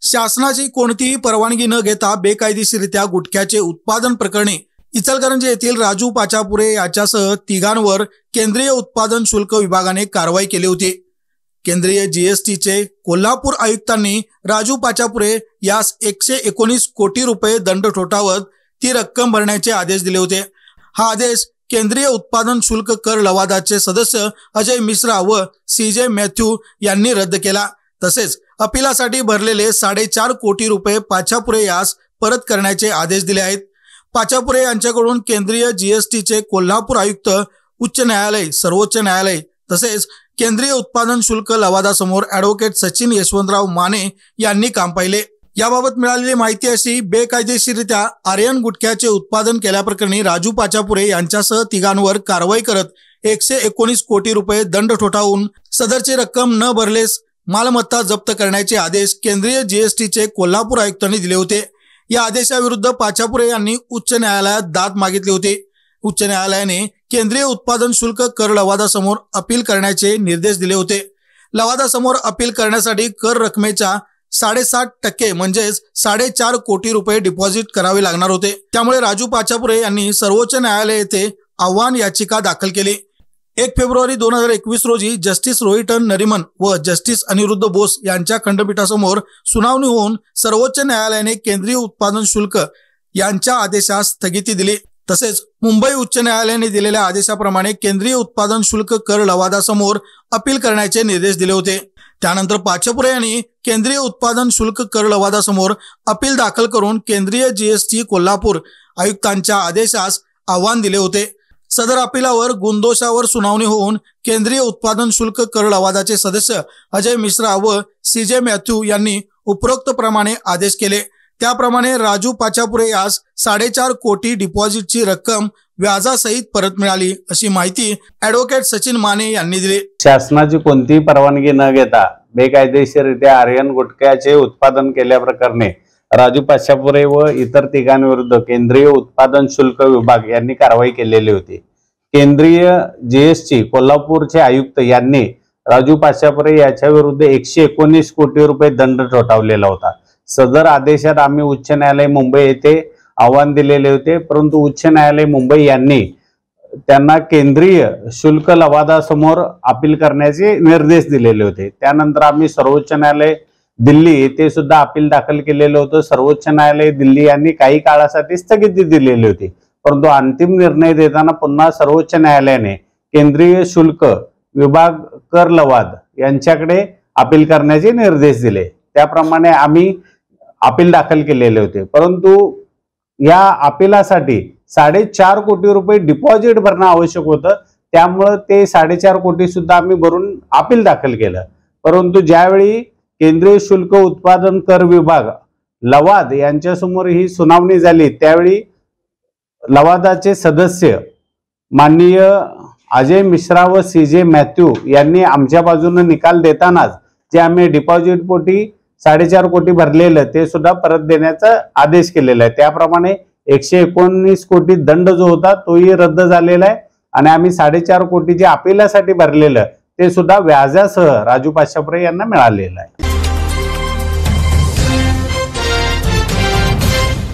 शासनाची कोणतीही परवानगी न घेता बेकायदेशीररित्या गुटख्याचे उत्पादन प्रकरणी इचलकरंजी येथील राजू पाचापुरे याच्यासह तिघांवर केंद्रीय उत्पादन शुल्क विभागाने कारवाई केली होती। केंद्रीय जीएसटीचे कोल्हापूर आयुक्तांनी राजू पाचापुरे यास 119 कोटी रुपये दंड ठोठावत ती रक्कम भरण्याचे आदेश दिले होते। हा आदेश केंद्रीय उत्पादन शुल्क कर लवादाचे सदस्य अजय मिश्रा व सीजे मॅथ्यू यांनी रद्द केला। तसेच अपिलासाठी भरलेले 4.5 कोटी रुपये पाचापुरे यास परत करण्याचे आदेश दिले आहेत। पाचापुरे यांच्याकडून केंद्रीय जीएसटीचे कोल्हापूर आयुक्त, उच्च न्यायालय, सर्वोच्च न्यायालय तसेच केंद्रीय उत्पादन शुल्क लवादासमोर ॲडव्होकेट सचिन यशवंतराव माने यांनी काम पाहिले। याबाबत मिळालेली माहिती अशी, बेकायदेशीररित्या आर्यन गुटख्याचे उत्पादन केल्याप्रकरणी राजू पाचापुरे यांच्यासह तिघांवर कारवाई करत 119 कोटी रुपये दंड ठोठावून सदरची रक्कम न भरलेस मालमत्ता जप्त करण्याचे आदेश केंद्रीय जीएसटीचे कोल्हापूर आयुक्तांनी दिले होते। या आदेशाविरुद्ध पाचापुरे यांनी उच्च न्यायालयात दाद मागितली होती। उच्च न्यायालयाने केंद्रीय उत्पादन शुल्क कर लवादासमोर अपील करण्याचे निर्देश दिले होते। लवादासमोर अपील करण्यासाठी कर रकमेच्या 7.5% म्हणजेच 4.5 कोटी रुपये डिपॉझिट करावे लागणार होते। त्यामुळे राजू पाचापुरे यांनी सर्वोच्च न्यायालय येथे आव्हान याचिका दाखल केली। 1 फेब्रुवारी 2021 रोजी जस्टिस रोहिटन नरिमन व जस्टिस अनिरुद्ध बोस यांच्या खंडपीठासमोर सुनावणी होऊन सर्वोच्च न्यायालयाने केंद्रीय उत्पादन शुल्क यांच्या आदेशास स्थगिती दिली। तसेच मुंबई उच्च न्यायालयाने दिलेल्या आदेशाप्रमाणे केंद्रीय उत्पादन शुल्क कर लवादासमोर अपील करण्याचे निर्देश दिले होते। त्यानंतर पाचापुरे यांनी केंद्रीय उत्पादन शुल्क कर लवादासमोर अपील दाखल करून केंद्रीय जीएसटी कोल्हापूर आयुक्तांच्या आदेशास आव्हान दिले होते। सदर अपिलावर गुणदोषावर सुनावणी होऊन केंद्रीय उत्पादन शुल्क कर लवादाचे सदस्य अजय मिश्रा व सीजे मॅथ्यू यांनी उपरोक्त प्रमाणे आदेश केले। त्याप्रमाणे राजू पाचापुरे यास 4.5 कोटी डिपॉझिटची रक्कम व्याजासहित परत मिळाली, अशी माहिती ॲडव्होकेट सचिन माने यांनी दिली। शासनाची कोणतीही परवानगी न घेता बेकायदेशीररित्या आर्यन गुटख्याचे उत्पादन केल्याप्रकरणी राजू पाचापुरे व इतर तिघांविरुद्ध केंद्रीय उत्पादन शुल्क विभाग यांनी कारवाई केलेली होती। केंद्रीय जीएसटी कोल्हापूरचे आयुक्त यांनी राजू पाचापुरे याच्या विरुद्ध 119 कोटी रुपये दंड ठोठावलेला होता। सदर आदेशात आम्ही उच्च न्यायालय मुंबई येथे आव्हान दिलेले होते, परंतु उच्च न्यायालय मुंबई यांनी त्यांना केंद्रीय शुल्क लवादासमोर अपील करण्याचे निर्देश दिलेले होते। त्यानंतर आम्ही सर्वोच्च न्यायालय दिल्ली येथे सुद्धा अपील दाखल केलेलं होतं। सर्वोच्च न्यायालय दिल्ली यांनी काही काळासाठी स्थगिती दिलेली होती, परंतु अंतिम निर्णय देताना पुन्हा सर्वोच्च न्यायालयाने केंद्रीय शुल्क विभाग कर लवाद यांच्याकडे अपील करण्याचे निर्देश दिले। त्याप्रमाणे आम्ही अपील दाखल केलेले होते, परंतु या अपिलासाठी 4.5 कोटी रुपये डिपॉझिट भरणं आवश्यक होतं। त्यामुळे ते 4.5 कोटी सुद्धा आम्ही भरून अपील दाखल केलं। परंतु ज्यावेळी केंद्रीय शुल्क उत्पादन कर विभाग लवाद यांच्यासमोर ही सुनावणी झाली, त्यावेळी लवादाचे सदस्य माननीय अजय मिश्रा व सीजे मॅथ्यू यांनी आमच्या बाजूने निकाल देतानाच जे आम्ही डिपॉझिट पोटी 4.5 कोटी भरलेलं ते सुद्धा परत देण्याचा आदेश केलेला आहे। त्याप्रमाणे 119 कोटी दंड जो होता तोही रद्द झालेला आहे आणि आम्ही 4.5 कोटी जे अपिलासाठी भरलेलं ते सुद्धा व्याजासह राजू पाचापुरे यांना मिळालेलं आहे।